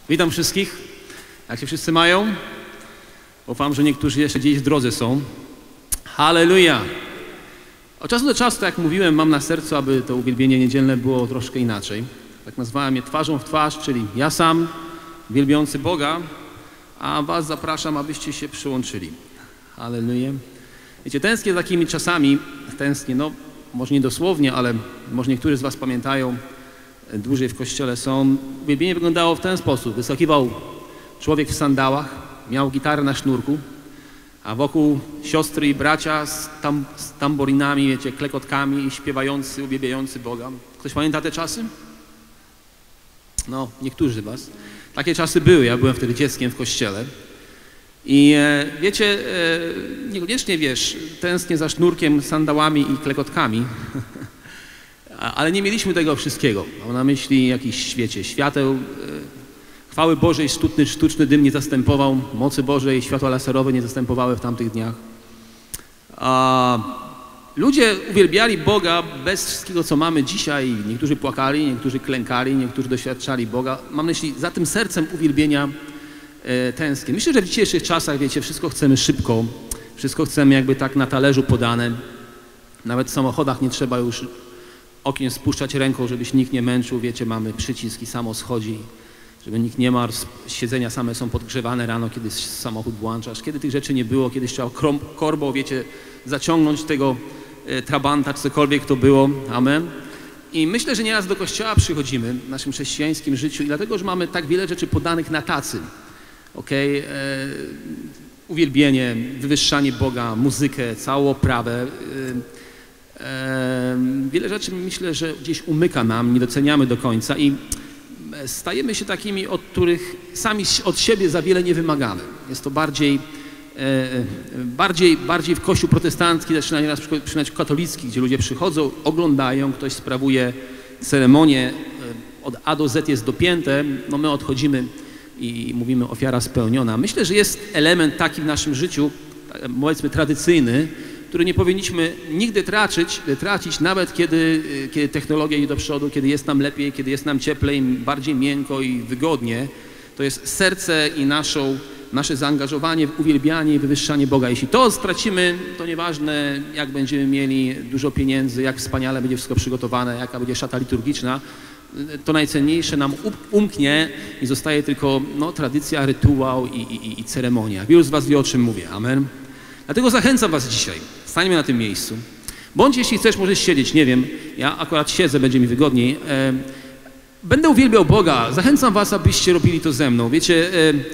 Witam wszystkich. Jak się wszyscy mają? Ufam, że niektórzy jeszcze gdzieś w drodze są. Halleluja! Od czasu do czasu, tak jak mówiłem, mam na sercu, aby to uwielbienie niedzielne było troszkę inaczej. Tak nazwałem je twarzą w twarz, czyli ja sam, wielbiący Boga, a was zapraszam, abyście się przyłączyli. Halleluja! Wiecie, tęsknię za takimi czasami, no może nie dosłownie, ale może niektórzy z was pamiętają, dłużej w kościele są. Uwielbienie wyglądało w ten sposób. Wyskakiwał człowiek w sandałach, miał gitarę na sznurku, a wokół siostry i bracia z tamborinami, wiecie, klekotkami i śpiewający, uwielbiający Boga. Ktoś pamięta te czasy? No, niektórzy z was. Takie czasy były, ja byłem wtedy dzieckiem w kościele. I wiecie, niekoniecznie, wiesz, tęsknię za sznurkiem, sandałami i klekotkami, ale nie mieliśmy tego wszystkiego. Mam na myśli jakiś, wiecie, świateł, chwały Bożej, sztuczny dym nie zastępował, mocy Bożej, światła laserowe nie zastępowały w tamtych dniach. Ludzie uwielbiali Boga bez wszystkiego, co mamy dzisiaj. Niektórzy płakali, niektórzy klękali, niektórzy doświadczali Boga. Mam na myśli, za tym sercem uwielbienia tęsknię. Myślę, że w dzisiejszych czasach, wiecie, wszystko chcemy szybko, wszystko chcemy jakby tak na talerzu podane. Nawet w samochodach nie trzeba już okien spuszczać ręką, żeby się nikt nie męczył. Wiecie, mamy przycisk i samo schodzi, żeby nikt nie marł. Siedzenia same są podgrzewane rano, kiedy samochód włączasz. Kiedy tych rzeczy nie było, kiedyś trzeba korbą, wiecie, zaciągnąć tego trabanta, czy cokolwiek to było. Amen. I myślę, że nieraz do kościoła przychodzimy w naszym chrześcijańskim życiu i dlatego, że mamy tak wiele rzeczy podanych na tacy. Okay? Uwielbienie, wywyższanie Boga, muzykę, całą oprawę. Wiele rzeczy, myślę, że gdzieś umyka nam, nie doceniamy do końca i stajemy się takimi, od których sami od siebie za wiele nie wymagamy. Jest to bardziej w kościół protestancki, zaczyna nieraz przypominać katolicki, gdzie ludzie przychodzą, oglądają, ktoś sprawuje ceremonię, od A do Z jest dopięte, no my odchodzimy i mówimy ofiara spełniona. Myślę, że jest element taki w naszym życiu, powiedzmy tradycyjny, który nie powinniśmy nigdy tracić, nawet kiedy technologia idzie do przodu, kiedy jest nam lepiej, kiedy jest nam cieplej, bardziej miękko i wygodnie. To jest serce i nasze zaangażowanie w uwielbianie i wywyższanie Boga. Jeśli to stracimy, to nieważne, jak będziemy mieli dużo pieniędzy, jak wspaniale będzie wszystko przygotowane, jaka będzie szata liturgiczna, to najcenniejsze nam umknie i zostaje tylko tradycja, rytuał i ceremonia. Wielu z was wie, o czym mówię. Amen. Dlatego zachęcam was dzisiaj. Stańmy na tym miejscu. Bądź, jeśli chcesz, możesz siedzieć. Nie wiem, ja akurat siedzę, będzie mi wygodniej. Będę uwielbiał Boga. Zachęcam was, abyście robili to ze mną. Wiecie,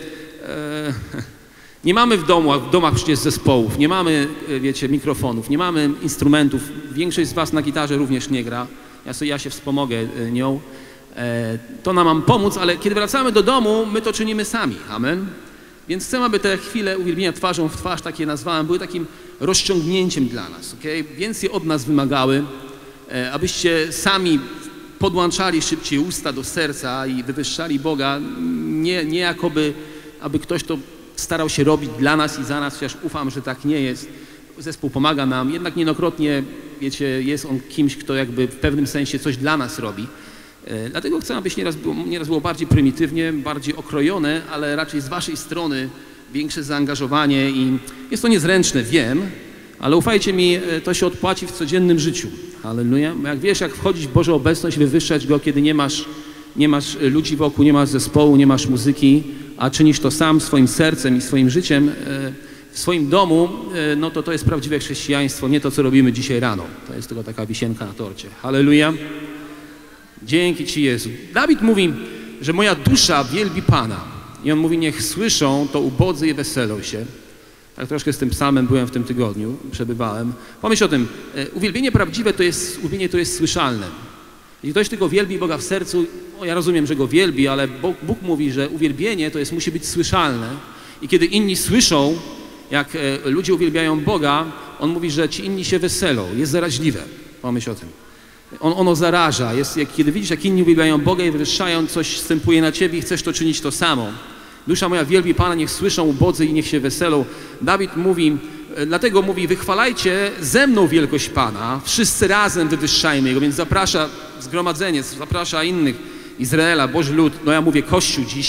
nie mamy w domach przecież zespołów, nie mamy, wiecie, mikrofonów, nie mamy instrumentów. Większość z was na gitarze również nie gra. Ja się wspomogę nią. To nam mam pomóc, ale kiedy wracamy do domu, my to czynimy sami. Amen. Więc chcę, aby te chwile uwielbienia twarzą w twarz, takie nazwałem, były takim rozciągnięciem dla nas. Okay? Więcej od nas wymagały, abyście sami podłączali szybciej usta do serca i wywyższali Boga, nie jakoby, aby ktoś to starał się robić dla nas i za nas, chociaż ufam, że tak nie jest. Zespół pomaga nam, jednak niejednokrotnie, wiecie, jest on kimś, kto jakby w pewnym sensie coś dla nas robi. Dlatego chcę, abyś nieraz było bardziej prymitywnie, bardziej okrojone, ale raczej z waszej strony większe zaangażowanie i jest to niezręczne, wiem, ale ufajcie mi, to się odpłaci w codziennym życiu. Halleluja. Jak wiesz, jak wchodzić w Bożą obecność, wywyższać Go, kiedy nie masz ludzi wokół, nie masz zespołu, nie masz muzyki, a czynisz to sam swoim sercem i swoim życiem w swoim domu, no to jest prawdziwe chrześcijaństwo, nie to, co robimy dzisiaj rano. To jest tylko taka wisienka na torcie. Halleluja. Dzięki Ci, Jezu. Dawid mówi, że moja dusza wielbi Pana. I on mówi, niech słyszą to ubodzy i weselą się. Tak troszkę z tym psalmem byłem w tym tygodniu, przebywałem. Pomyśl o tym, uwielbienie prawdziwe to jest słyszalne. Jeśli ktoś tylko wielbi Boga w sercu, ja rozumiem, że Go wielbi, ale Bóg mówi, że uwielbienie musi być słyszalne. I kiedy inni słyszą, jak ludzie uwielbiają Boga, on mówi, że ci inni się weselą. Jest zaraźliwe. Pomyśl o tym. Ono zaraża. Kiedy widzisz, jak inni uwielbiają Boga i wywyższają, coś wstępuje na ciebie i chcesz to czynić to samo. Dusza moja wielbi Pana, niech słyszą ubodzy i niech się weselą. Dawid mówi, dlatego mówi, wychwalajcie ze mną wielkość Pana, wszyscy razem wywyższajmy Jego, więc zaprasza zgromadzenie, zaprasza innych, Izraela, Boży lud, no ja mówię Kościół dziś,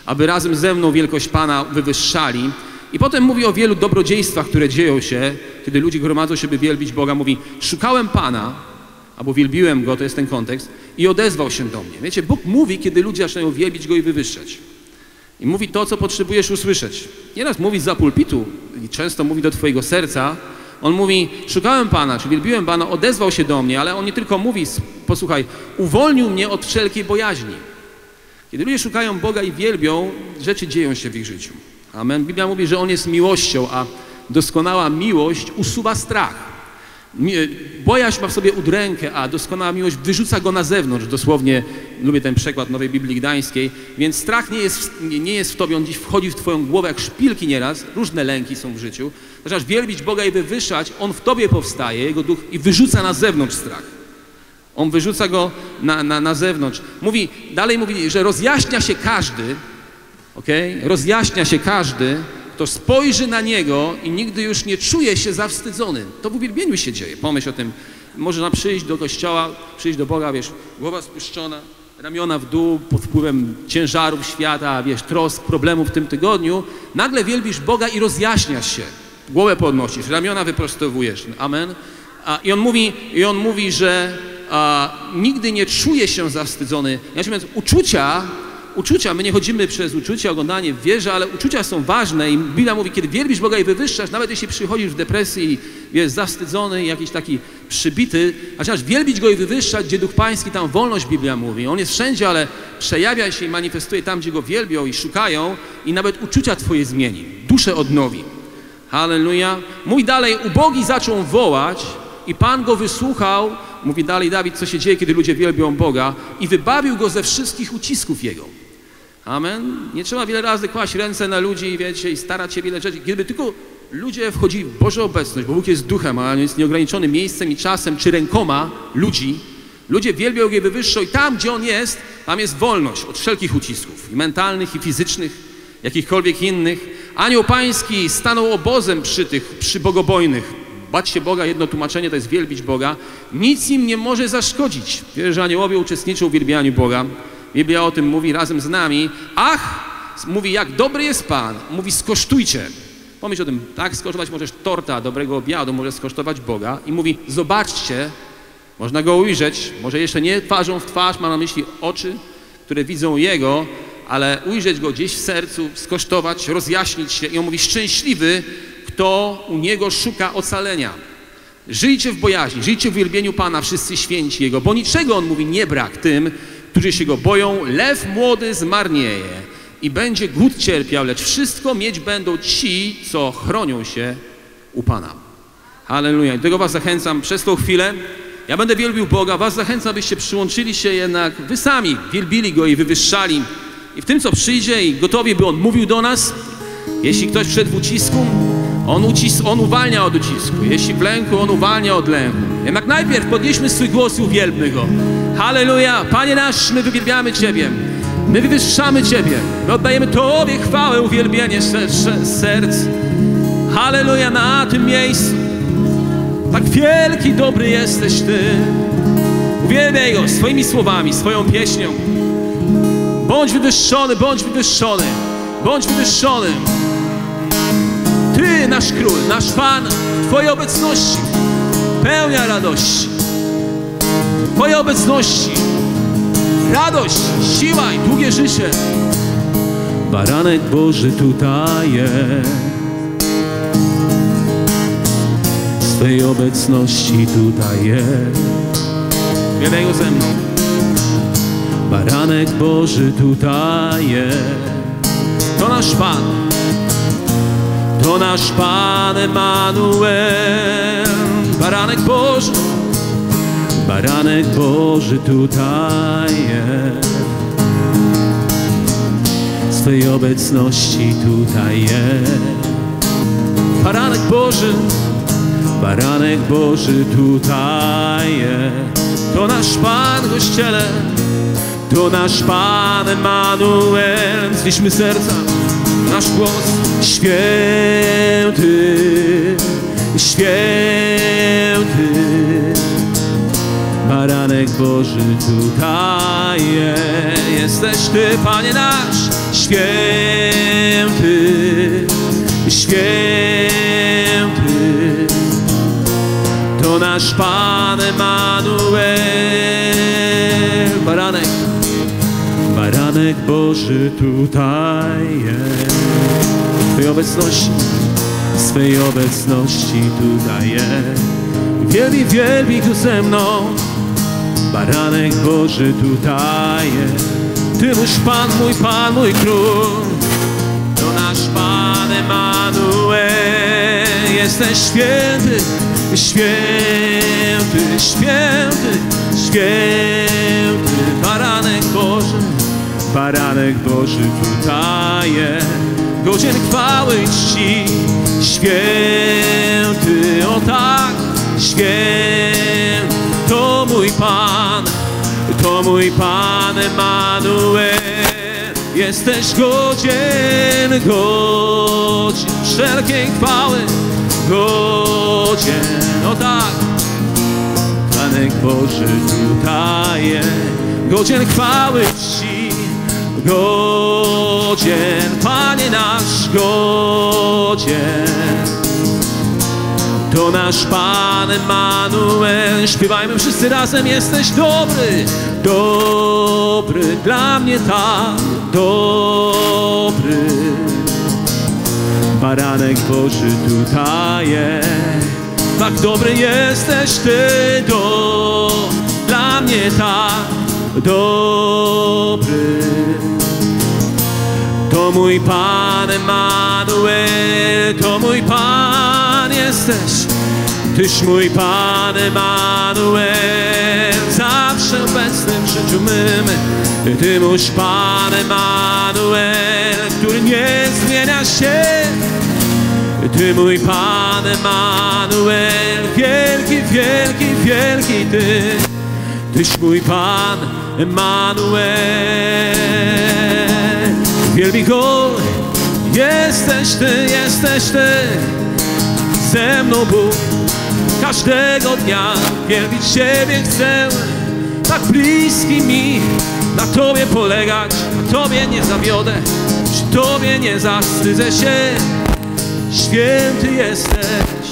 aby razem ze mną wielkość Pana wywyższali. I potem mówi o wielu dobrodziejstwach, które dzieją się, kiedy ludzie gromadzą się, by wielbić Boga. Mówi, szukałem Pana, albo wielbiłem Go, to jest ten kontekst, i odezwał się do mnie. Wiecie, Bóg mówi, kiedy ludzie zaczynają wielbić Go i wywyższać. I mówi to, co potrzebujesz usłyszeć. Nieraz mówi zza pulpitu i często mówi do twojego serca. On mówi, szukałem Pana, czy wielbiłem Pana, odezwał się do mnie, ale on nie tylko mówi, posłuchaj, uwolnił mnie od wszelkiej bojaźni. Kiedy ludzie szukają Boga i wielbią, rzeczy dzieją się w ich życiu. Amen. Biblia mówi, że On jest miłością, a doskonała miłość usuwa strach. Bojaźń ma w sobie udrękę, a doskonała miłość wyrzuca go na zewnątrz. Dosłownie lubię ten przekład Nowej Biblii Gdańskiej. Więc strach nie jest w tobie, on dziś wchodzi w twoją głowę jak szpilki nieraz. Różne lęki są w życiu. Zaczynasz wielbić Boga i wywyższać, On w tobie powstaje, Jego duch, i wyrzuca na zewnątrz strach. On wyrzuca go na zewnątrz. Dalej mówi, że rozjaśnia się każdy, rozjaśnia się każdy, kto spojrzy na Niego i nigdy już nie czuje się zawstydzony. To w uwielbieniu się dzieje. Pomyśl o tym. Można przyjść do kościoła, przyjść do Boga, wiesz, głowa spuszczona, ramiona w dół, pod wpływem ciężarów świata, wiesz, trosk, problemów w tym tygodniu. Nagle wielbisz Boga i rozjaśniasz się. Głowę podnosisz, ramiona wyprostowujesz. Amen. I on mówi, że nigdy nie czuje się zawstydzony. Natomiast uczucia, my nie chodzimy przez uczucia, oglądanie w wierze, ale uczucia są ważne i Biblia mówi, kiedy wielbisz Boga i wywyższasz, nawet jeśli przychodzisz w depresji i jest zawstydzony i jakiś taki przybity, zaczynasz wielbić Go i wywyższać, gdzie Duch Pański, tam wolność, Biblia mówi. On jest wszędzie, ale przejawia się i manifestuje tam, gdzie Go wielbią i szukają i nawet uczucia twoje zmieni, duszę odnowi. Halleluja. Mówi dalej, ubogi zaczął wołać i Pan go wysłuchał. Mówi dalej Dawid, co się dzieje, kiedy ludzie wielbią Boga, i wybawił go ze wszystkich ucisków Jego. Amen. Nie trzeba wiele razy kłaść ręce na ludzi, wiecie, i starać się wiele rzeczy. Gdyby tylko ludzie wchodzili w Bożą obecność, bo Bóg jest duchem, a on jest nieograniczonym miejscem i czasem, czy rękoma ludzi, ludzie wielbią Go i wywyższą i tam, gdzie On jest, tam jest wolność od wszelkich ucisków, i mentalnych, i fizycznych, jakichkolwiek innych. Anioł Pański stanął obozem przy bogobojnych. Bać się Boga, jedno tłumaczenie to jest wielbić Boga. Nic im nie może zaszkodzić. Wiesz, że aniołowie uczestniczą w wielbianiu Boga. Biblia o tym mówi razem z nami. Mówi, jak dobry jest Pan. Mówi, skosztujcie. Pomyśl o tym, tak? Skosztować możesz torta, dobrego obiadu, możesz skosztować Boga. I mówi, zobaczcie, można Go ujrzeć. Może jeszcze nie twarzą w twarz, ma na myśli oczy, które widzą Jego, ale ujrzeć Go gdzieś w sercu, skosztować, rozjaśnić się. I on mówi, szczęśliwy, kto u Niego szuka ocalenia. Żyjcie w bojaźni, żyjcie w uwielbieniu Pana, wszyscy święci Jego, bo niczego, on mówi, nie brak tym, którzy się Go boją. Lew młody zmarnieje i będzie głód cierpiał, lecz wszystko mieć będą ci, co chronią się u Pana. Halleluja. I do tego was zachęcam przez tą chwilę. Ja będę wielbił Boga, was zachęcam, byście przyłączyli się jednak, wy sami wielbili Go i wywyższali. I w tym, co przyjdzie i gotowi, by On mówił do nas. Jeśli ktoś wszedł w ucisku, on uwalnia od ucisku. Jeśli w lęku, On uwalnia od lęku. Jednak najpierw podnieśmy swój głos i uwielbmy Go. Halleluja! Panie nasz, my wywielbiamy Ciebie. My wywyższamy Ciebie. My oddajemy Tobie chwałę, uwielbienie serc. Halleluja, na tym miejscu. Tak wielki, dobry jesteś Ty. Uwielbiaj Go swoimi słowami, swoją pieśnią. Bądź wywyższony, bądź wywyższony. Bądź wywyższony. Ty, nasz Król, nasz Pan, w Twojej obecności pełnia radości. W Twojej obecności radość, siła i długie życie. Baranek Boży tutaj jest. W Twojej obecności tutaj jest. Wielej Go ze mną. Baranek Boży tutaj jest. To nasz Pan. To nasz Pan Emanuel. Baranek Boży. Baranek Boży tutaj jest. W Twojej obecności tutaj jest. Baranek Boży. Baranek Boży tutaj jest. To nasz Pan, Kościele. To nasz Pan Emanuel. Zliczmy serca, nasz głos. Święty, święty, Baranek Boży tutaj jest. Jesteś Ty, Panie nasz. święty, święty, to nasz Pan Emanuel. Baranek, baranek Boży tutaj jest. Twojej obecności, swej obecności tutaj jest. Wielbi, wielbi tu ze mną, baranek Boży tutaj jest. Ty mój Pan, mój Król, to nasz Pan Emanuel. Jesteś święty, święty, święty, święty, baranek Boży tutaj jest. Godzien chwały i czci, święty, o tak, święty, to mój Pan Emanuel. Jesteś godzien, godzien wszelkiej chwały, godzien, o tak, baranek Boży tutaj jest. Godzien chwały czci, godzien, Panie nasz, godzien, to nasz Pan Emanuel. Śpiewajmy wszyscy razem. Jesteś dobry, dobry, dla mnie tak dobry. Baranek Boży tutaj jest. Tak dobry jesteś Ty, dla mnie tak dobry. To mój Pan Emanuel, to mój Pan jesteś. Tyś mój Pan Emanuel, zawsze obecny w życiu mym. Ty mój Pan Emanuel, który nie zmienia się. Ty mój Pan Emanuel, wielki, wielki, wielki Ty. Tyś mój Pan Emanuel. Wielbi Go, jesteś Ty, jesteś Ty. Ze mną Bóg każdego dnia, wielbić Ciebie chcę. Tak bliski mi, na Tobie polegać, na Tobie nie zawiodę, przy Tobie nie zawstydzę się. Święty jesteś.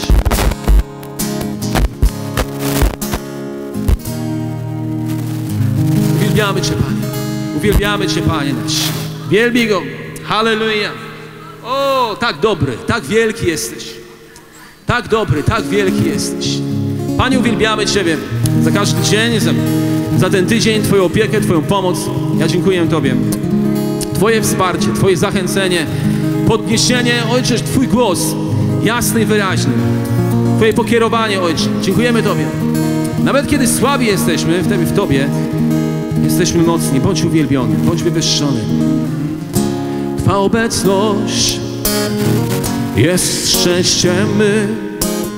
Uwielbiamy Cię, Panie. Uwielbiamy Cię, Panie nasz. Wielbi Go. Halleluja. O, tak dobry, tak wielki jesteś. Tak dobry, tak wielki jesteś. Panie, uwielbiamy Ciebie za każdy dzień, za ten tydzień, Twoją opiekę, Twoją pomoc. Ja dziękuję Tobie. Twoje wsparcie, Twoje zachęcenie, podniesienie, Ojcze, Twój głos jasny i wyraźny. Twoje pokierowanie, Ojcze. Dziękujemy Tobie. Nawet kiedy słabi jesteśmy, wtedy w Tobie jesteśmy mocni. Bądź uwielbiony, bądź wywyższony. Twa obecność jest szczęściem mym.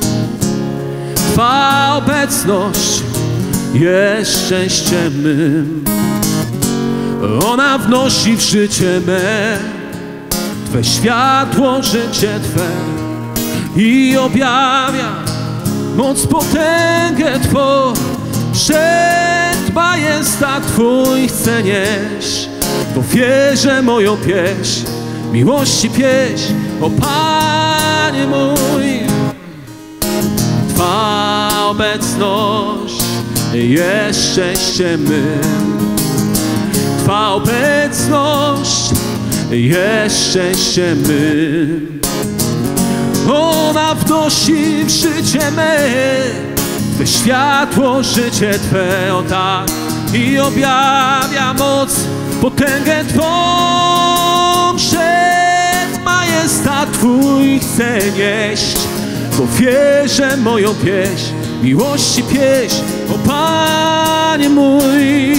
Twa obecność jest szczęściem mym. Ona wnosi w życie me, Twe światło, życie Twe i objawia moc, potęgę Twą. Przed majestat Twój chcę nieść, w ofierze moją pieśń, miłości pieśń, o Panie mój. Twa obecność jest szczęściem mym. Twa obecność jest szczęściem mym. Ona wnosi w życie me, Twe światło, życie Twe, o tak, i objawia moc, potęgę Twą. Przed majestat Twój chcę nieść, w ofierze moją pieśń, miłości pieśń, o Panie mój.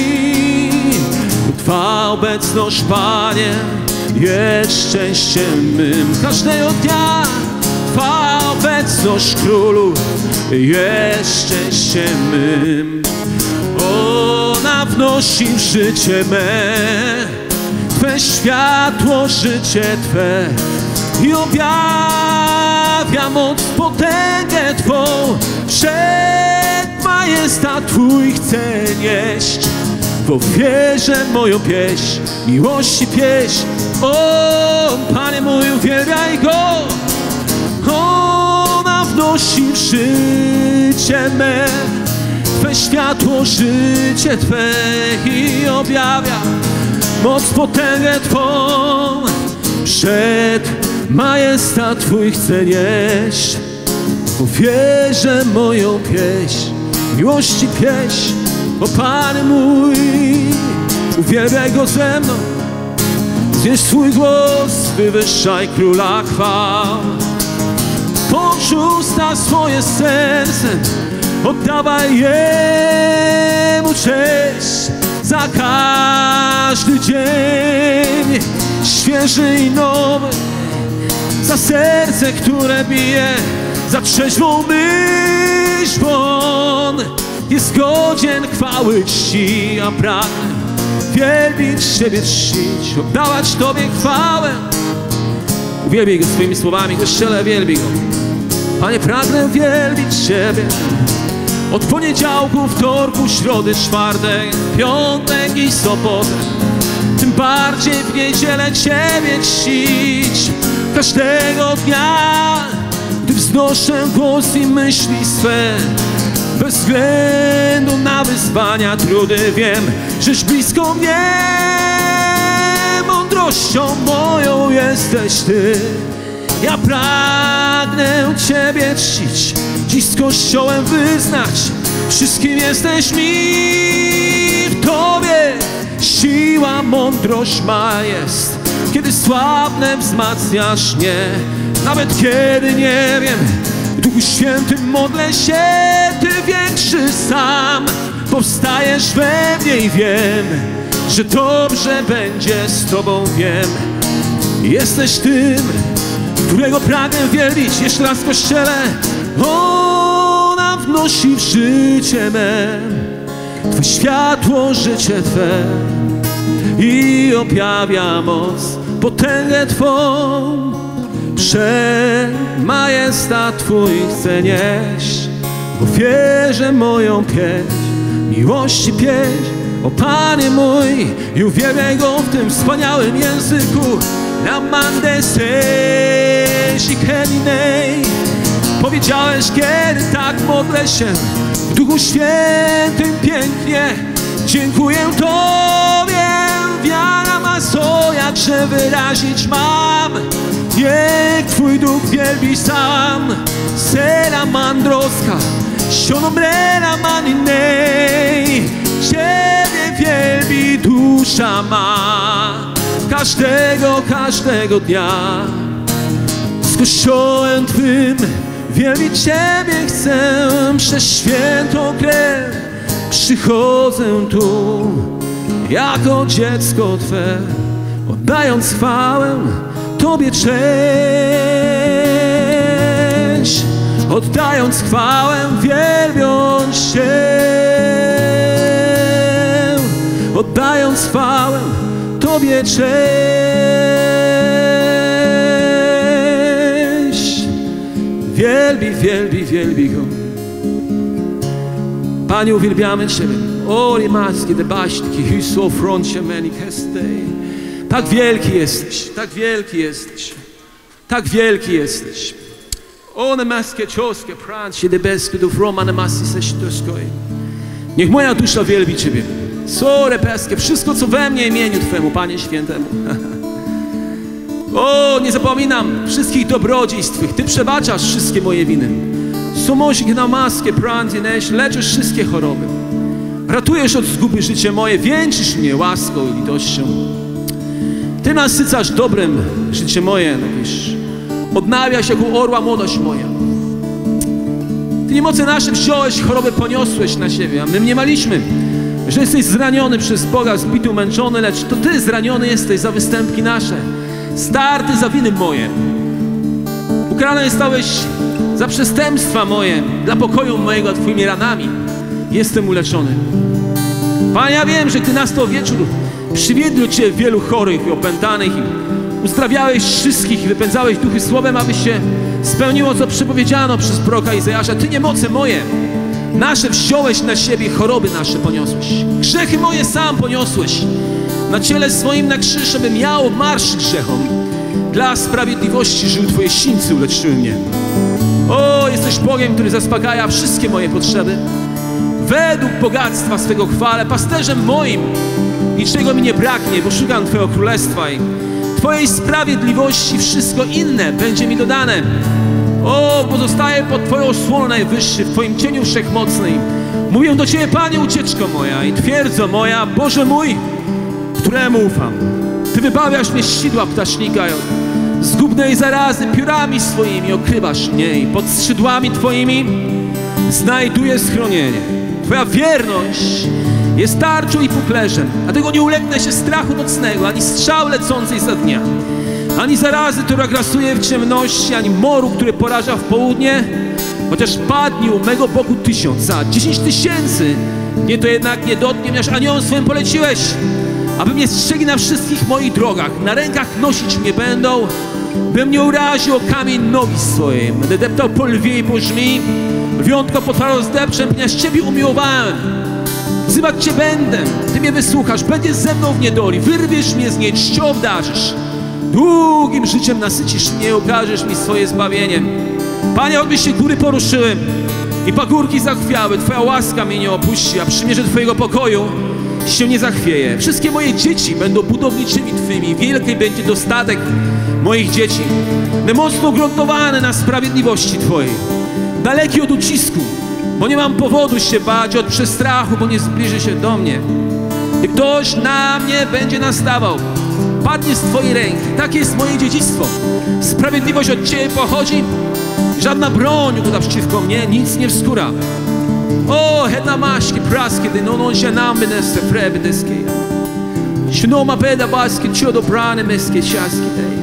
Twa obecność, Panie, jest szczęściem mym. Każdego dnia Twa obecność, Królu, jest szczęściem mym. Ona wnosi w życie me, Twe światło, życie Twe i objawia moc, potęgę Twą. Przed majestat Twój chcę nieść, w ofierze moją pieśń, miłości pieśń. O, Panie mój, uwielbiaj Go. Ona wnosi w życie me, Twe światło, życie Twe i objawia moc, potęgę Twą. Przed majestat Twój chcę nieść, w ofierze moją pieśń, miłości pieśń. O Panie mój, uwielbiaj Go ze mną. Znieś swój głos, wywyższaj Króla chwał. Połącz usta swoje z sercem, oddawaj Jemu cześć za każdy dzień, świeży i nowy, za serce, które bije, za trzeźwą myśl, bo On jest godzien chwały, czci, a pragnę wielbić Ciebie, czcić, oddawać Tobie chwałę. Uwielbij Go swoimi słowami, Kościele, wielbij Go. Panie, pragnę wielbić Ciebie od poniedziałku, wtorku, środy, czwartek, piątek i sobotę. Tym bardziej w niedzielę Ciebie czcić każdego dnia, gdy wznoszę głos i myśli swe. Bez względu na wyzwania, trudy, wiem, żeś blisko mnie. Mądrością moją jesteś Ty. Ja pragnę Ciebie czcić, dziś z Kościołem wyznać, wszystkim jesteś mi. W Tobie siła, mądrość ma jest. Kiedy słabnę, wzmacniasz mnie. Nawet kiedy nie wiem, w Duchu Świętym modlę się, Ty większy sam powstajesz we mnie i wiem, że dobrze będzie z Tobą, wiem. Jesteś tym, którego pragnę wielbić. Jeszcze raz, Kościele. Ona wnosi w życie me, Twe światło, życie Twe i objawia moc, potęgę Twą. Przed majestat Twój chcę nieść, w ofierze moją pieśń, miłości pieśń. O Panie mój, i uwielbiaj Go w tym wspaniałym języku. Namande seshi keninej. Powiedziałeś, kiedy tak modlę się w Duchu Świętym pięknie. Dziękuję Tobie, wiara ma co, jakże wyrazić mam. Niech Twój Duch wielbi sam. Sera mandroska, sionomrera maninej. Ciebie wielbi dusza ma, każdego dnia. Z Kościołem Twym wielbić Ciebie chcę, przez świętą krew przychodzę tu, jako dziecko Twe, oddając chwałę Tobie cześć, oddając chwałę, wielbiąc Cię, oddając chwałę Tobie cześć. Wielbi Go. Panie, uwielbiamy Ciebie. O, limaski, debaśtki, hyso, froncie, meni, kestej. Tak wielki jesteś, tak wielki jesteś, tak wielki jesteś. O, nemaskie, cioskie, prancie, debeskie, do froma, nemasi, seśtoskoj. Niech moja dusza wielbi Ciebie. Sore peskie, wszystko co we mnie imieniu Twemu, Panie Świętemu. O, nie zapominam wszystkich dobrodziejstw Twych. Ty przebaczasz wszystkie moje winy. Somosik na maskę, pranty, neś, leczysz wszystkie choroby. Ratujesz od zguby życie moje, wieńczysz mnie łaską i litością. Ty nasycasz dobrem życie moje, napisz. Odnawiasz jak u orła młodość moja. Ty niemoce nasze wziąłeś, chorobę poniosłeś na siebie, a my mniemaliśmy, że jesteś zraniony przez Boga, zbity, umęczony, lecz to Ty zraniony jesteś za występki nasze, starty za winy moje. Ukarany stałeś za przestępstwa moje, dla pokoju mojego Twoimi ranami jestem uleczony. Panie, ja wiem, że Ty nastał wieczór, przywiedlił Cię wielu chorych i opętanych i uzdrawiałeś wszystkich i wypędzałeś duchy słowem, aby się spełniło, co przepowiedziano przez proroka Izajasza. Ty niemoce moje nasze wziąłeś na siebie, choroby nasze poniosłeś. Grzechy moje sam poniosłeś. Na ciele swoim na krzyż, abym ja marsz grzechom. Dla sprawiedliwości żył Twoje sińce uleczyły mnie. O, jesteś Bogiem, który zaspokaja wszystkie moje potrzeby. Według bogactwa swego chwale, pasterzem moim. Niczego mi nie braknie, bo szukam Twojego królestwa i Twojej sprawiedliwości wszystko inne będzie mi dodane. O, pozostaję pod Twoją osłoną najwyższy, w Twoim cieniu wszechmocnej. Mówię do Ciebie, Panie, ucieczko moja i twierdzo moja, Boże mój, któremu ufam. Ty wybawiasz mnie z sidła ptasznika, zgubnej zarazy piórami swoimi okrywasz mnie i pod skrzydłami Twoimi znajduję schronienie. Twoja wierność jest tarczą i puklerzem, dlatego nie ulegnę się strachu nocnego, ani strzał lecącej za dnia, ani zarazy, która grasuje w ciemności, ani moru, który poraża w południe. Chociaż padnie u mego boku 1000, a 10 000 mnie to jednak nie dotknie, ponieważ aniołom swym poleciłeś, aby mnie strzegli na wszystkich moich drogach. Na rękach nosić mnie będą, bym nie uraził o kamień nogi swojej. Będę deptał po lwie i po żmi, lwiątko potwarło zdepczem, ponieważ Ciebie umiłowałem. Wzywać Cię będę, Ty mnie wysłuchasz, będziesz ze mną w niedoli, wyrwiesz mnie z niej, czcią obdarzysz. Długim życiem nasycisz mnie, okażesz mi swoje zbawienie. Panie, choćby się góry poruszyły i pagórki zachwiały, Twoja łaska mnie nie opuści, a przymierze Twojego pokoju się nie zachwieje. Wszystkie moje dzieci będą budowniczymi Twymi, wielki będzie dostatek moich dzieci. Będę mocno ugruntowany na sprawiedliwości Twojej, daleki od ucisku, bo nie mam powodu się bać, od przestrachu, bo nie zbliży się do mnie. Gdy ktoś na mnie będzie nastawał, padnie z Twojej ręki. Takie jest moje dziedzictwo. Sprawiedliwość od Ciebie pochodzi. Żadna broń ukuta przeciwko mnie nic nie wskóra. O, heta maśki praski, ty non się nam będę freby deskie. Śnoma beda baski, cio dobrane meskie ciaski tej.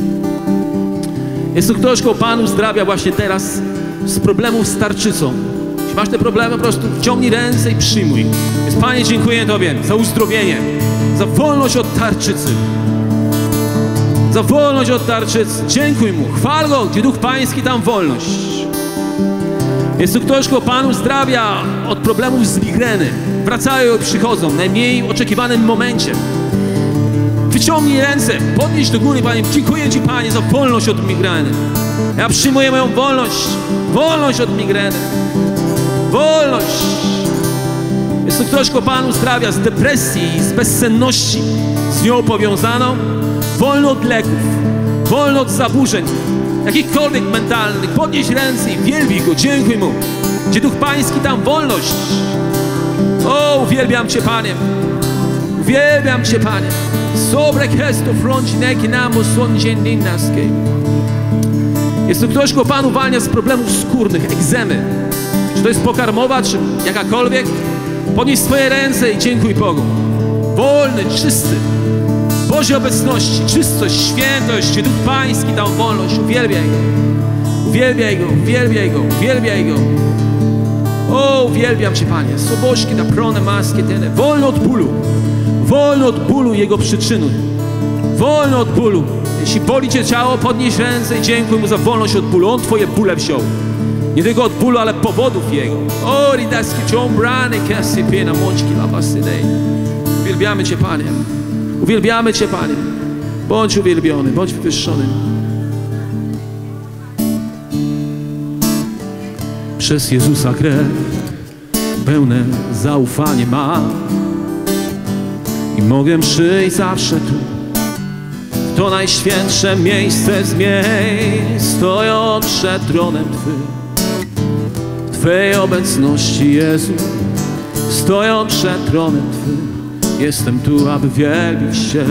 Jest tu ktoś, koło Pan uzdrawia właśnie teraz z problemów z tarczycą. Jeśli masz te problemy, po prostu wciągnij ręce i przyjmuj. Więc Panie, dziękuję Tobie za uzdrowienie, za wolność od tarczycy. Za wolność od tarczycy. Dziękuj Mu. Chwal Go, gdzie Duch Pański, tam wolność. Jest tu ktoś, kto Pan uzdrawia od problemów z migreny. Wracają i przychodzą w najmniej oczekiwanym momencie. Wyciągnij ręce, podnieś do góry, Panie. Dziękuję Ci, Panie, za wolność od migreny. Ja przyjmuję moją wolność. Wolność od migreny. Wolność. Jest tu ktoś, kto Pan uzdrawia z depresji, z bezsenności, z nią powiązaną. Wolno od leków, wolno od zaburzeń, jakichkolwiek mentalnych. Podnieś ręce i wielbij Go, dziękuj Mu. Gdzie Duch Pański, tam wolność. O, uwielbiam Cię, Panie. Uwielbiam Cię, Panie. Sobre Christo froncineki nam osądzieninaskiej. Jest tu ktoś, kto Pan uwalnia z problemów skórnych, egzemy. Czy to jest pokarmowa, czy jakakolwiek? Podnieś swoje ręce i dziękuj Bogu. Wolny, czysty. Bożej obecności, czystość, świętość, gdzie Duch Pański dał wolność. Uwielbiaj Go. Uwielbiaj Go, uwielbiaj Go, uwielbiaj Go. O, uwielbiam Cię, Panie. Sobożki da prone maskie tene. Wolno od bólu. Wolno od bólu Jego przyczyny. Wolno od bólu. Jeśli boli Cię ciało, podnieś ręce i dziękuj Mu za wolność od bólu. On Twoje bóle wziął. Nie tylko od bólu, ale powodów Jego. O, ridaski ciąbrany, kasy piena, mączki labasydej. Uwielbiamy Cię, Panie. Uwielbiamy Cię, Panie. Bądź uwielbiony, bądź wywyższony. Przez Jezusa krew pełne zaufanie mam i mogę przyjść zawsze tu, w to najświętsze miejsce z miejsc, stojąc przed tronem Twym. W Twej obecności, Jezu, stojąc przed tronem Twym. Jestem tu, aby wielbić Cię.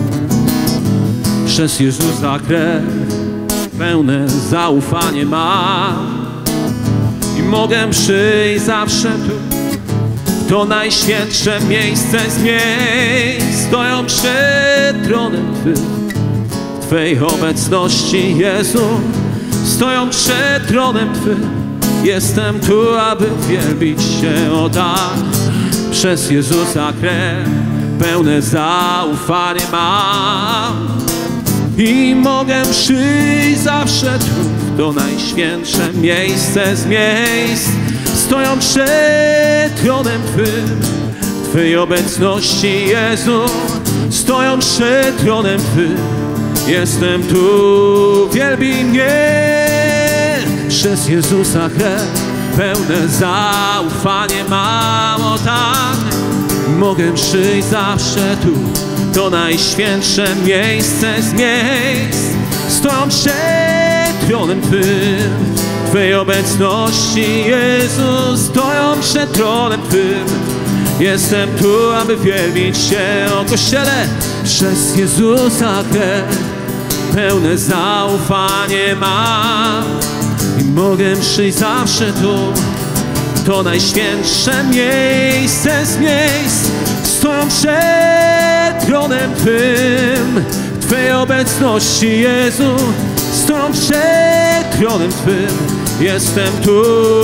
Przez Jezusa krew pełne zaufanie mam i mogę przyjść zawsze tu, w to najświętsze miejsce z miejsc, stoją przed tronem Twym. W Twej obecności, Jezu, stoją przed tronem Twym. Jestem tu, aby wielbić Cię, o tak. Przez Jezusa krew pełne zaufanie mam i mogę przyjść zawsze tu, w to najświętsze miejsce z miejsc, stoją przed tronem Twym. W Twej obecności, Jezu, stoją przed tronem Twym. Jestem tu, wielbij mnie. Przez Jezusa krew pełne zaufanie mam, o tak. Mogę przyjść zawsze tu, to najświętsze miejsce z miejsc. Stoją przed tronem Twym. W Twej obecności, Jezu, stoją przed tronem Twym. Jestem tu, aby wielbić Cię, o Kościele. Przez Jezusa krew pełne zaufanie mam i mogę przyjść zawsze tu, to najświętsze miejsce z miejsc. Stoją przed tronem Twym. W Twej obecności, Jezu, stoją przed tronem Twym. Jestem tu.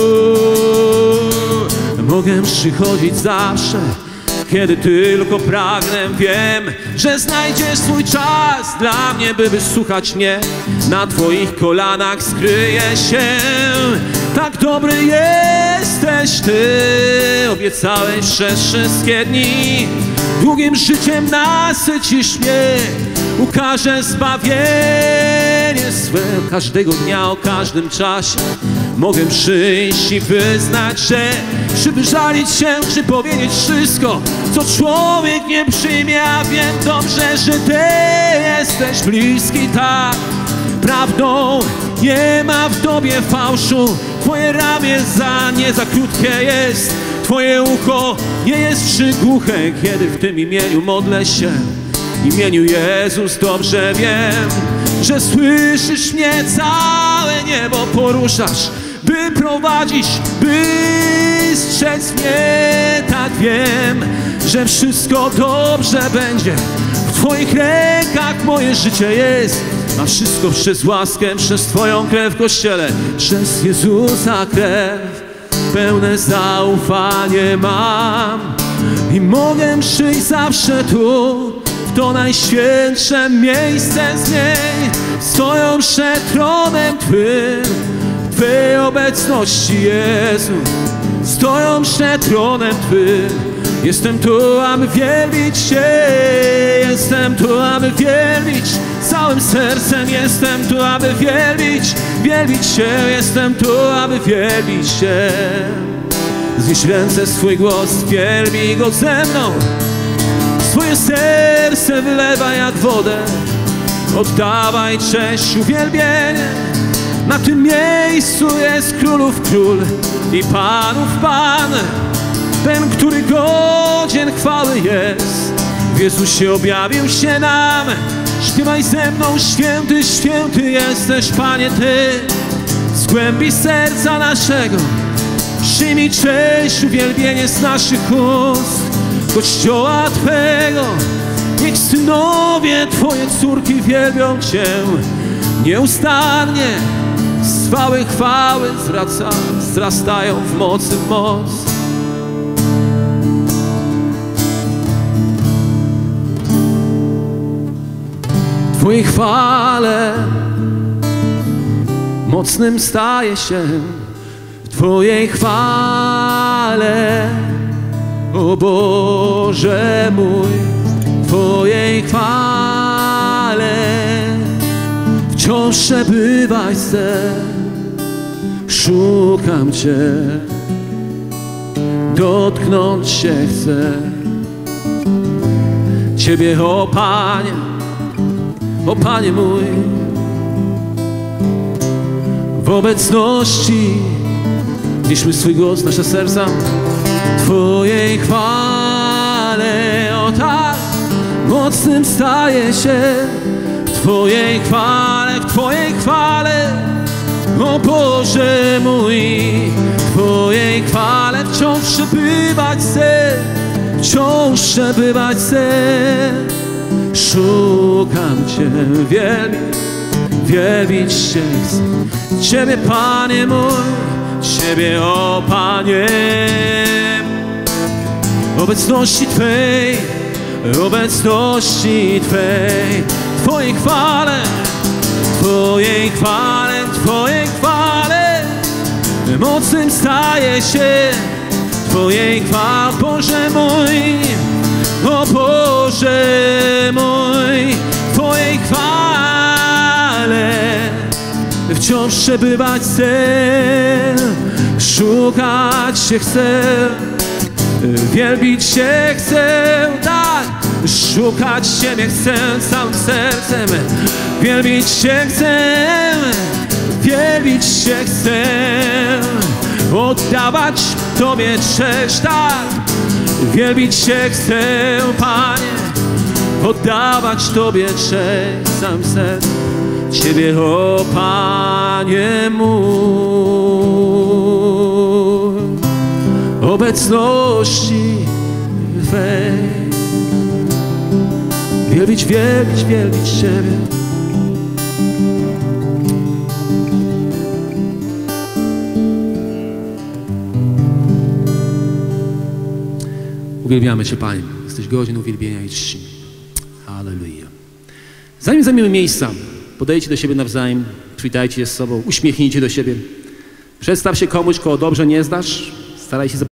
Mogę przychodzić zawsze, kiedy tylko pragnę. Wiem, że znajdziesz swój czas dla mnie, by wysłuchać mnie. Na Twoich kolanach skryję się. Tak dobry jesteś Ty. Obiecałeś przez wszystkie dni, długim życiem nasycisz mnie. Ukażę zbawienie swe każdego dnia, o każdym czasie. Mogę przyjść i wyznać, że czy wyżalić się, czy powiedzieć wszystko, co człowiek nie przyjmie. A wiem dobrze, że Ty jesteś bliski, tak. Prawdą nie ma w Tobie fałszu. Twoje ramię nie za krótkie jest. Twoje ucho nie jest przygłuche, kiedy w tym imieniu modlę się. W imieniu Jezus dobrze wiem, że słyszysz mnie, całe niebo poruszasz, by prowadzić, by strzec mnie. Tak wiem, że wszystko dobrze będzie. W Twoich rękach moje życie jest, a wszystko przez łaskę, przez Twoją krew, Kościele. Przez Jezusa krew pełne zaufanie mam i mogę przyjść zawsze tu, w to najświętsze miejsce z niej. Stoją przed tronem Twym. W Twej obecności, Jezu, stoją przed tronem Twym. Jestem tu, aby wielbić Cię. Jestem tu, aby wielbić całym sercem. Jestem tu, aby wielbić Cię. Jestem tu, aby wielbić Cię. Znieś ręce, swój głos, wielbij Go ze mną. Swoje serce wylewaj jak wodę. Oddawaj cześć, uwielbienie. Na tym miejscu jest Królów Król i Panów Pan. Ten, który godzien chwały jest. W Jezusie objawił się nam. Śpiewaj ze mną, święty, święty jesteś, Panie Ty. Z głębi serca naszego przyjmij cześć, uwielbienie z naszych ust. Kościoła Twego, niech synowie Twoje córki wielbią Cię nieustannie. Chwały, chwały wzrastają w mocy, w moc. W Twojej chwale mocnym staje się. W Twojej chwale, o Boże mój, w Twojej chwale wciąż przebywać chcę. Szukam Cię, dotknąć się chcę Ciebie, o Panie mój. W obecności znieśmy swój głos, nasze serca. W Twojej chwale, o tak, mocnym staje się. W Twojej chwale, w Twojej chwale, o Boże mój. W Twojej chwale wciąż przebywać chcę, wciąż przebywać chcę. Szukam Cię, wielbić Cię chcę. Ciebie, Panie mój, Ciebie, o Panie. Obecności Twej, obecności Twej. Twojej chwale, Twojej chwale, Twojej chwale mocnym staje się Twojej chwały, Boże mój, o Boże mój, Twojej chwale wciąż przebywać chcę, szukać się chcę, wielbić się chcę, tak, szukać Ciebie chcę całym sercem, wielbić się chcę, wielbić się chcę, oddawać Tobie cześć, tak, wielbić się chcę, Panie, oddawać Tobie cześć całym sercem, Ciebie, o Panie mój, obecności Twej. Wielbić, wielbić, wielbić Ciebie. Uwielbiamy Cię, Panie. Jesteś godzien uwielbienia i czci. Halleluja. Zanim zajmiemy miejsca, podejdźcie do siebie nawzajem, przywitajcie się z sobą, uśmiechnijcie do siebie. Przedstaw się komuś, kogo dobrze nie znasz. Staraj się